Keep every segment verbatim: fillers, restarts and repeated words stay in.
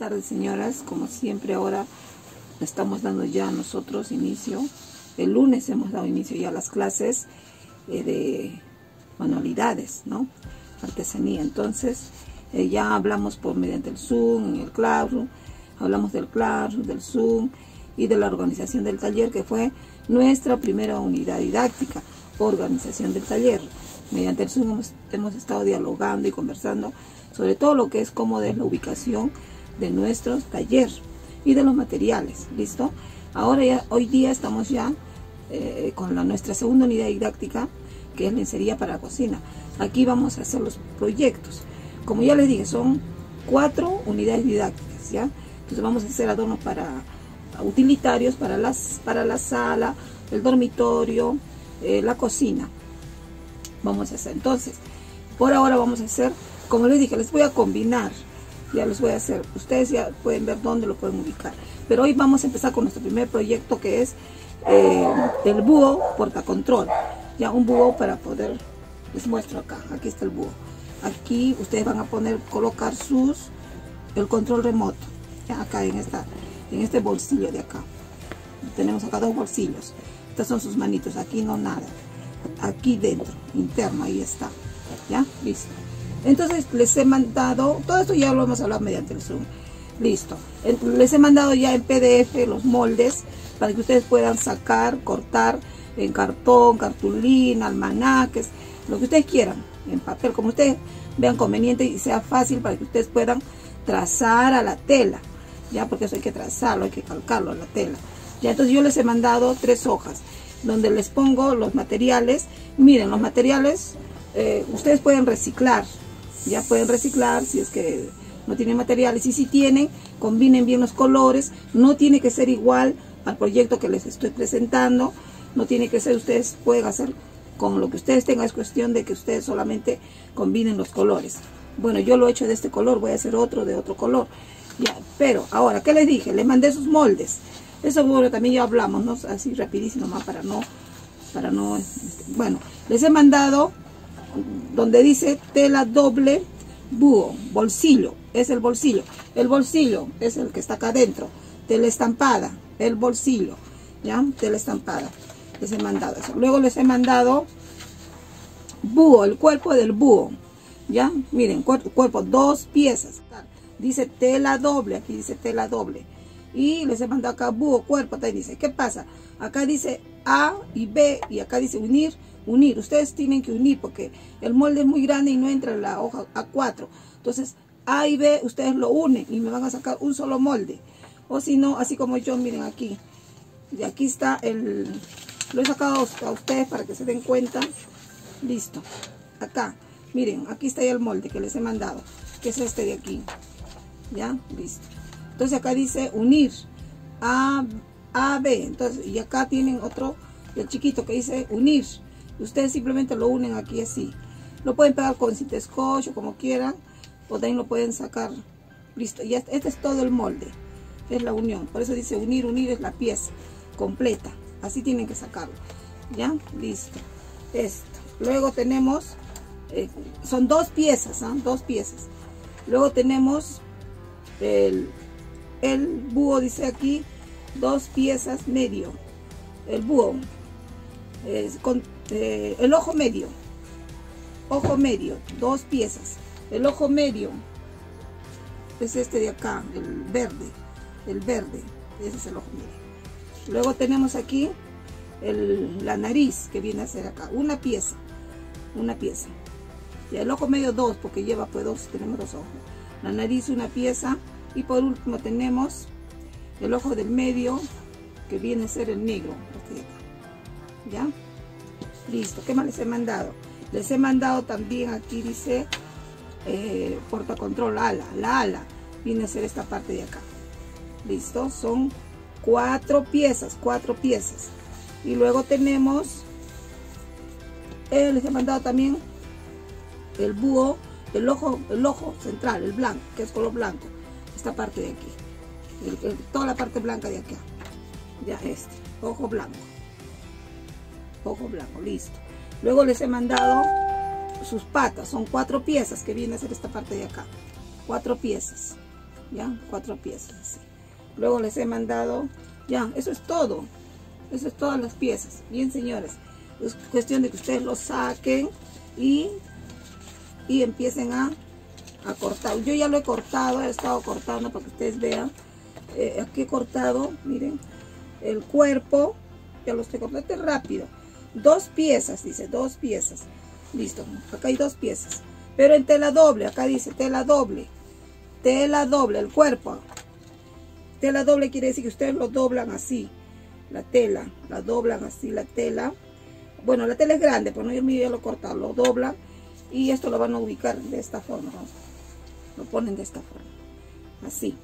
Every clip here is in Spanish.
tardes, señoras. Como siempre, ahora estamos dando ya nosotros inicio. El lunes hemos dado inicio ya a las clases eh, de manualidades, ¿no? Artesanía. Entonces, eh, ya hablamos por mediante el Zoom, en el Classroom, hablamos del Classroom, del Zoom y de la organización del taller, que fue nuestra primera unidad didáctica, organización del taller. Mediante el Zoom hemos, hemos estado dialogando y conversando sobre todo lo que es cómo es la ubicación de nuestros talleres y de los materiales. ¿Listo? Ahora ya, hoy día estamos ya eh, con la, nuestra segunda unidad didáctica, que es lencería para cocina. Aquí vamos a hacer los proyectos. Como ya les dije, son cuatro unidades didácticas, ¿ya? Entonces vamos a hacer adornos para utilitarios, para, las, para la sala, el dormitorio, eh, la cocina. Vamos a hacer, entonces, por ahora vamos a hacer, como les dije, les voy a combinar, ya les voy a hacer, ustedes ya pueden ver dónde lo pueden ubicar. Pero hoy vamos a empezar con nuestro primer proyecto, que es eh, el búho portacontrol. Ya un búho para poder, les muestro acá, aquí está el búho. Aquí ustedes van a poner, colocar sus, el control remoto, ya acá en, esta, en este bolsillo de acá. Tenemos acá dos bolsillos, estas son sus manitos, aquí no nada. Aquí dentro, interno, ahí está, ya, listo. Entonces les he mandado, todo esto ya lo hemos hablado mediante el Zoom, listo. Les he mandado ya en P D F los moldes para que ustedes puedan sacar, cortar en cartón, cartulina, almanaques, lo que ustedes quieran, en papel, como ustedes vean conveniente y sea fácil para que ustedes puedan trazar a la tela, ya, porque eso hay que trazarlo, hay que calcarlo a la tela. Ya, entonces yo les he mandado tres hojas donde les pongo los materiales. Miren, los materiales eh, ustedes pueden reciclar, ya pueden reciclar si es que no tienen materiales, y si tienen, combinen bien los colores. No tiene que ser igual al proyecto que les estoy presentando, no tiene que ser, ustedes pueden hacer con lo que ustedes tengan, es cuestión de que ustedes solamente combinen los colores. Bueno, yo lo he hecho de este color, voy a hacer otro de otro color, ya. Pero ahora, ¿qué les dije? Les mandé sus moldes. Eso, bueno, también ya hablamos, ¿no? Así rapidísimo, más para no, para no, bueno, les he mandado donde dice tela doble búho, bolsillo, es el bolsillo, el bolsillo es el que está acá adentro, tela estampada, el bolsillo, ya, tela estampada, les he mandado eso. Luego les he mandado búho, el cuerpo del búho, ya, miren, cuerpo, cuerpo, dos piezas, dice tela doble, aquí dice tela doble. Y les he mandado acá búho, cuerpo, también dice, ¿qué pasa? Acá dice A y B, y acá dice unir, unir. Ustedes tienen que unir porque el molde es muy grande y no entra en la hoja A cuatro. Entonces, A y B ustedes lo unen y me van a sacar un solo molde. O si no, así como yo, miren aquí. Y aquí está el... Lo he sacado a ustedes para que se den cuenta. Listo. Acá, miren, aquí está ya el molde que les he mandado, que es este de aquí. Ya, listo. Entonces acá dice unir A, A, B. Entonces, y acá tienen otro, el chiquito, que dice unir. Ustedes simplemente lo unen aquí así. Lo pueden pegar con cinta scotch o como quieran. O también lo pueden sacar. Listo. Y este, este es todo el molde. Es la unión. Por eso dice unir, unir es la pieza completa. Así tienen que sacarlo. ¿Ya? Listo. Esto. Luego tenemos, eh, son dos piezas, ¿eh? Dos piezas. Luego tenemos el... El búho, dice aquí, dos piezas medio. El búho, es con, eh, el ojo medio, ojo medio, dos piezas. El ojo medio es este de acá, el verde, el verde, ese es el ojo medio. Luego tenemos aquí el, la nariz, que viene a ser acá, una pieza, una pieza. Y el ojo medio dos, porque lleva pues dos, tenemos dos ojos. La nariz una pieza. Y por último tenemos el ojo del medio, que viene a ser el negro. ¿Ya? Listo. ¿Qué más les he mandado? Les he mandado también, aquí dice eh, portacontrol ala. La ala viene a ser esta parte de acá. Listo. Son cuatro piezas, cuatro piezas. Y luego tenemos, eh, les he mandado también el búho, el ojo, el ojo central, el blanco, que es color blanco. Esta parte de aquí, el, el, toda la parte blanca de acá, ya este, ojo blanco, ojo blanco, listo. Luego les he mandado sus patas, son cuatro piezas que viene a ser esta parte de acá, cuatro piezas, ya, cuatro piezas así. Luego les he mandado, ya, eso es todo. Eso es todas las piezas. Bien, señores, es cuestión de que ustedes lo saquen y, y empiecen a, a cortar. Yo ya lo he cortado, he estado cortando para que ustedes vean. Eh, aquí he cortado, miren, el cuerpo, ya lo estoy cortando, este es rápido. Dos piezas, dice, dos piezas. Listo, acá hay dos piezas. Pero en tela doble, acá dice tela doble. Tela doble, el cuerpo. Tela doble quiere decir que ustedes lo doblan así. La tela, la doblan así, la tela. Bueno, la tela es grande, pero no, yo ya lo he cortado, lo doblan. Y esto lo van a ubicar de esta forma, ¿no? Lo ponen de esta forma. Así.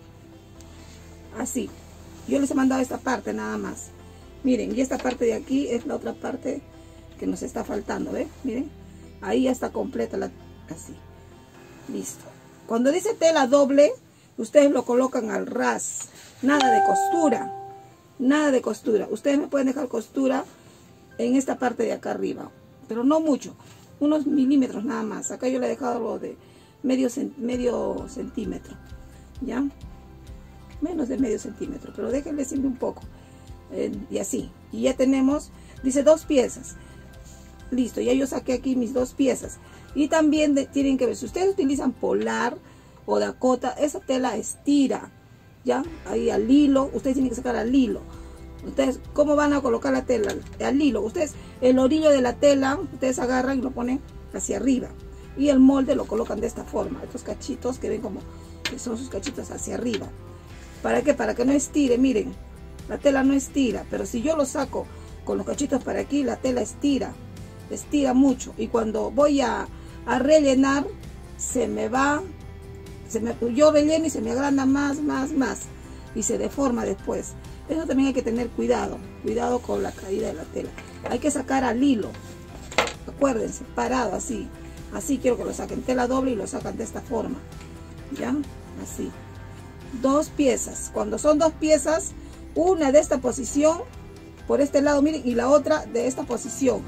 Así. Yo les he mandado esta parte nada más. Miren, y esta parte de aquí es la otra parte que nos está faltando, ¿ven? Miren, ahí ya está completa la, así. Listo. Cuando dice tela doble, ustedes lo colocan al ras. Nada de costura. Nada de costura. Ustedes me pueden dejar costura en esta parte de acá arriba, pero no mucho. Unos milímetros nada más. Acá yo le he dejado lo de medio, medio centímetro. ¿Ya? Menos de medio centímetro, pero déjenle siempre un poco. Eh, y así. Y ya tenemos, dice dos piezas. Listo, ya yo saqué aquí mis dos piezas. Y también de, tienen que ver, si ustedes utilizan polar o Dakota, esa tela estira. ¿Ya? Ahí al hilo, ustedes tienen que sacar al hilo. Ustedes, ¿cómo van a colocar la tela? Al hilo. Ustedes, el orillo de la tela, ustedes agarran y lo ponen hacia arriba. Y el molde lo colocan de esta forma. Estos cachitos que ven como que son sus cachitos hacia arriba. ¿Para qué? Para que no estire, miren. La tela no estira, pero si yo lo saco con los cachitos para aquí, la tela estira. Estira mucho. Y cuando voy a, a rellenar, se me va... Se me, yo relleno y se me agranda más, más, más. Y se deforma después. Eso también hay que tener cuidado. Cuidado con la caída de la tela. Hay que sacar al hilo. Acuérdense, parado así. Así quiero que lo saquen. Tela doble y lo sacan de esta forma. ¿Ya? Así. Dos piezas. Cuando son dos piezas, una de esta posición, por este lado, miren, y la otra de esta posición.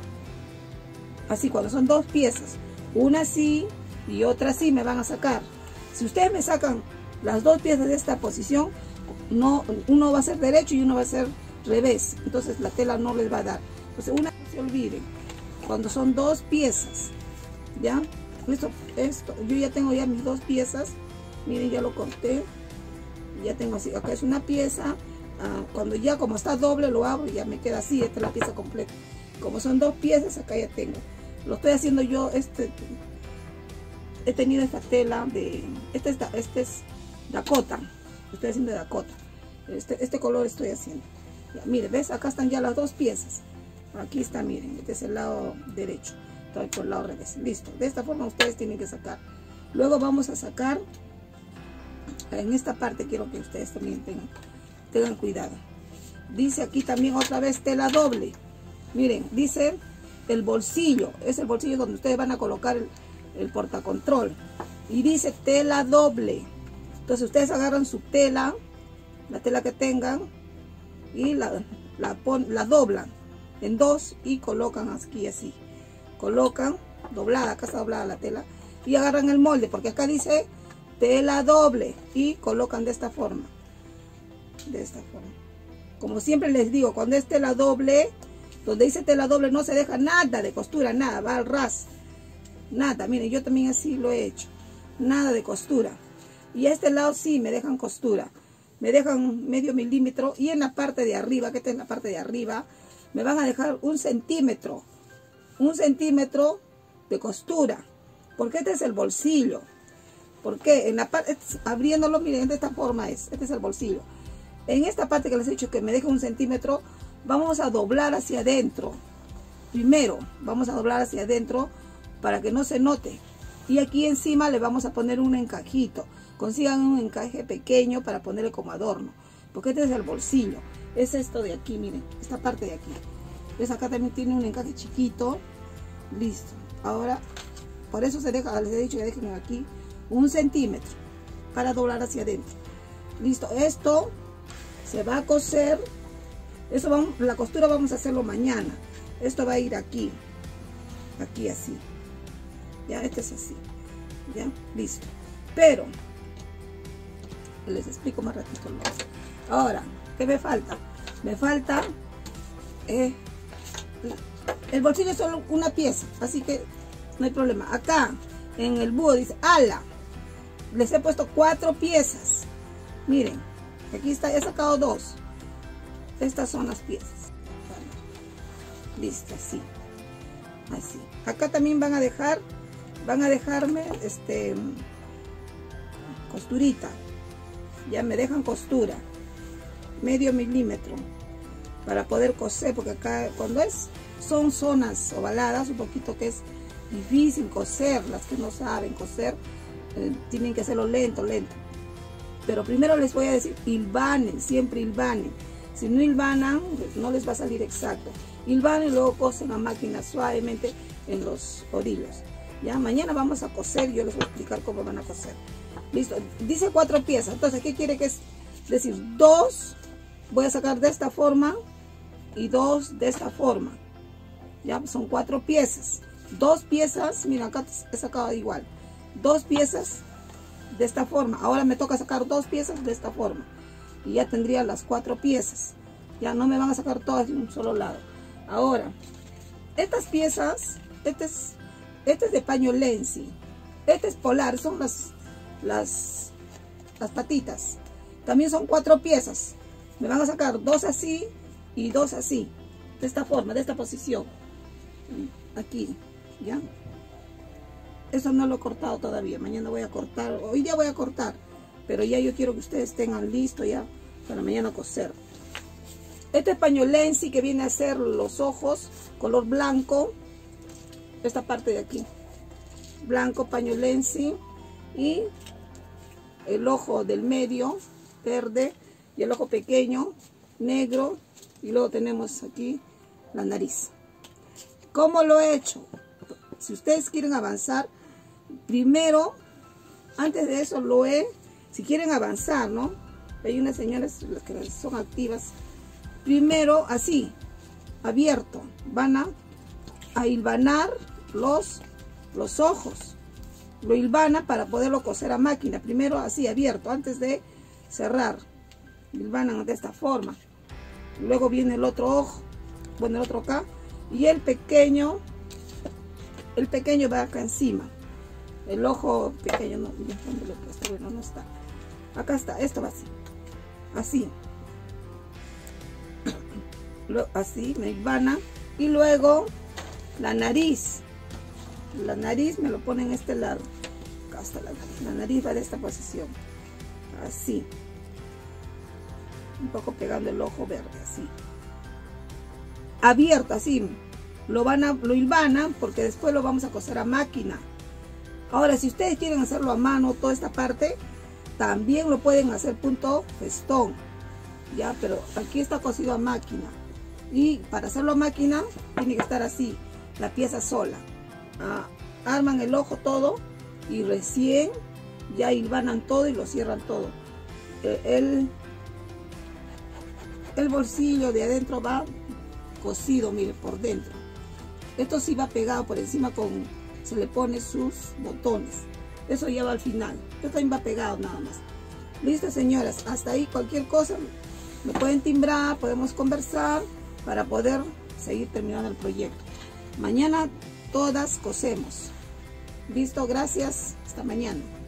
Así, cuando son dos piezas. Una así y otra así me van a sacar. Si ustedes me sacan las dos piezas de esta posición, no, uno va a ser derecho y uno va a ser revés. Entonces la tela no les va a dar. Entonces una no se olviden. Cuando son dos piezas, ¿ya? Esto, esto, yo ya tengo ya mis dos piezas. Miren, ya lo corté. Ya tengo así. Acá es una pieza. Uh, cuando ya como está doble lo abro y ya me queda así. Esta es la pieza completa. Como son dos piezas, acá ya tengo. Lo estoy haciendo yo este... He tenido esta tela de, este es, este es Dakota, estoy haciendo de Dakota, este, este color estoy haciendo. Ya, miren, ¿ves? Acá están ya las dos piezas. Aquí está, miren, este es el lado derecho, estoy por el lado revés. Listo, de esta forma ustedes tienen que sacar. Luego vamos a sacar, en esta parte quiero que ustedes también tengan, tengan cuidado. Dice aquí también otra vez tela doble. Miren, dice el bolsillo, es el bolsillo donde ustedes van a colocar el el portacontrol, y dice tela doble. Entonces ustedes agarran su tela, la tela que tengan, y la, la, pon, la doblan en dos y colocan aquí así, colocan doblada, acá está doblada la tela, y agarran el molde, porque acá dice tela doble, y colocan de esta forma, de esta forma. Como siempre les digo, cuando es tela doble, donde dice tela doble no se deja nada de costura, nada, va al ras. Nada, miren, yo también así lo he hecho. Nada de costura. Y a este lado sí me dejan costura. Me dejan medio milímetro. Y en la parte de arriba, que esta es la parte de arriba, me van a dejar un centímetro. Un centímetro de costura. Porque este es el bolsillo. Porque en la parte, abriéndolo, miren, de esta forma es. Este es el bolsillo. En esta parte que les he dicho que me deja un centímetro, vamos a doblar hacia adentro. Primero, vamos a doblar hacia adentro, para que no se note. Y aquí encima le vamos a poner un encajito. Consigan un encaje pequeño para ponerle como adorno. Porque este es el bolsillo. Es esto de aquí, miren. Esta parte de aquí. ¿Ves? Acá también tiene un encaje chiquito. Listo. Ahora, por eso se deja, les he dicho que dejen aquí un centímetro. Para doblar hacia adentro. Listo. Esto se va a coser. Eso vamos, la costura vamos a hacerlo mañana. Esto va a ir aquí. Aquí así. Ya, este es así, ya, listo. Pero les explico más ratito. ¿No? Ahora, ¿qué me falta? Me falta eh, el bolsillo es solo una pieza, así que no hay problema. Acá en el búho dice ala, les he puesto cuatro piezas. Miren, aquí está, he sacado dos. Estas son las piezas. Listo, así, así. Acá también van a dejar, van a dejarme este costurita. Ya me dejan costura, medio milímetro, para poder coser, porque acá cuando es son zonas ovaladas, un poquito que es difícil coser, las que no saben coser, eh, tienen que hacerlo lento, lento. Pero primero les voy a decir, hilvanen, siempre hilvanen. Si no hilvanan, no les va a salir exacto. Hilvanen y luego cosen a máquina suavemente en los orillos. Ya, mañana vamos a coser, yo les voy a explicar cómo van a coser. Listo, dice cuatro piezas, entonces, ¿qué quiere que es? Decir, dos, voy a sacar de esta forma y dos de esta forma. Ya, son cuatro piezas. Dos piezas, mira, acá he sacado igual. Dos piezas de esta forma. Ahora me toca sacar dos piezas de esta forma. Y ya tendría las cuatro piezas. Ya no me van a sacar todas de un solo lado. Ahora, estas piezas, este es, este es de paño Lenzi. Este es polar, son las, las, las patitas. También son cuatro piezas. Me van a sacar dos así y dos así. De esta forma, de esta posición. Aquí, ¿ya? Eso no lo he cortado todavía. Mañana voy a cortar. Hoy día voy a cortar. Pero ya yo quiero que ustedes tengan listo ya para mañana coser. Este es paño Lenzi que viene a ser los ojos, color blanco. Esta parte de aquí. Blanco, paño Lenzi. Y el ojo del medio, verde. Y el ojo pequeño, negro. Y luego tenemos aquí la nariz. ¿Cómo lo he hecho? Si ustedes quieren avanzar, primero, antes de eso lo he, si quieren avanzar, ¿no? Hay unas señoras las que son activas. Primero, así, abierto, van a, a hilvanar los, los ojos. Lo hilvana para poderlo coser a máquina. Primero así, abierto, antes de cerrar. Hilvanan de esta forma. Luego viene el otro ojo, bueno, el otro acá. Y el pequeño, el pequeño va acá encima. El ojo pequeño, no, ¿dónde lo he puesto? Bueno, no está. Acá está, esto va así. Así. Así, me hilvana. Y luego la nariz. La nariz me lo pone en este lado. Acá está la nariz. La nariz va de esta posición. Así. Un poco pegando el ojo verde, así. Abierto, así. Lo van a, lo hilvanan porque después lo vamos a coser a máquina. Ahora, si ustedes quieren hacerlo a mano, toda esta parte, también lo pueden hacer punto festón. Ya, pero aquí está cosido a máquina. Y para hacerlo a máquina, tiene que estar así, la pieza sola. Ah, arman el ojo todo y recién ya hilvanan todo y lo cierran todo. El, el bolsillo de adentro va cosido, mire, por dentro. Esto sí va pegado por encima con, se le pone sus botones. Eso ya va al final. Esto también va pegado nada más. Listo, señoras, hasta ahí cualquier cosa me pueden timbrar, podemos conversar para poder seguir terminando el proyecto. Mañana todas cosemos. Listo, gracias, hasta mañana.